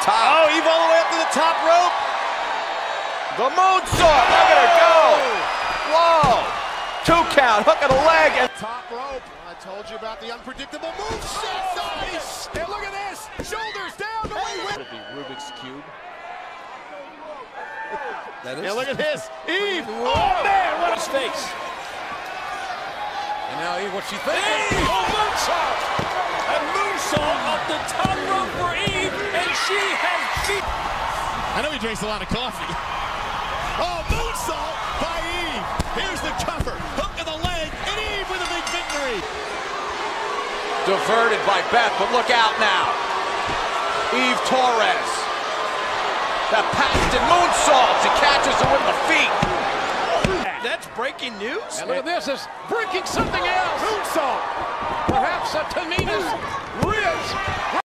top. Oh, Eve all the way up to the top rope. The Moonsault. Look at her go. Whoa. 2 count. Hook of the leg. And top rope. I told you about the unpredictable moonsault. Nice. And look at this. Shoulders down. The way with the Rubik's Cube. and look at this. Eve. Oh, man. What a face. And now Eve, what's she thinking? Oh, Moonsault. A Moonsault up the top rope for Eve, and she has beat. I know he drinks a lot of coffee. Oh, Moonsault by Eve. Here's the cover. Hook of the leg, and Eve with a big victory. Diverted by Beth, but look out now. Eve Torres. That patented Moonsault. She catches her with the feet. That's breaking news. And look at this, it's breaking something else. Moonsault. Perhaps a Tamina's ribs.